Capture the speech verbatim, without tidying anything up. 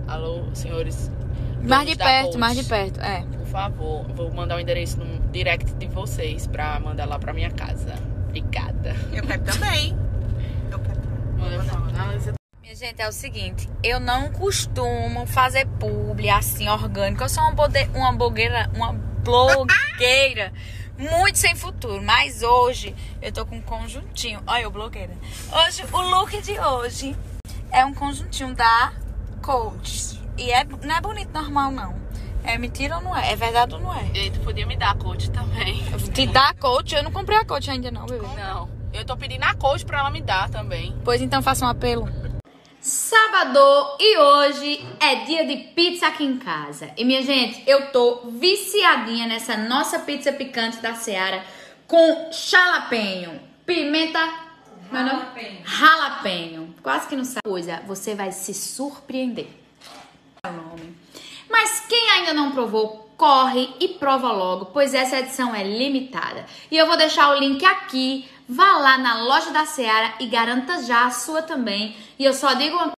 Alô, senhores. Mais de perto, coach, mais de perto, é. Por favor, vou mandar o endereço no direct de vocês pra mandar lá pra minha casa. Obrigada. Eu quero também. Eu quero também. Minha gente, é o seguinte, eu não costumo fazer publi assim, orgânico. Eu sou uma, bode... uma blogueira, uma blogueira muito sem futuro. Mas hoje eu tô com um conjuntinho. Olha eu, blogueira. Hoje, o look de hoje é um conjuntinho da Coach. E é, não é bonito normal, não. É mentira ou não é? É verdade ou não é? E tu podia me dar a coach também. Te dá a Coach? Eu não comprei a Coach ainda não, bebê. Não. Eu tô pedindo a coach pra ela me dar também. Pois então faça um apelo. Sábado e hoje é dia de pizza aqui em casa. E minha gente, eu tô viciadinha nessa nossa pizza picante da Seara com jalapeño, pimenta, meu nome? Jalapeño. Quase que não sabe coisa, você vai se surpreender. É o nome. Mas quem ainda não provou, corre e prova logo, pois essa edição é limitada. E eu vou deixar o link aqui. Vá lá na loja da Seara e garanta já a sua também. E eu só digo uma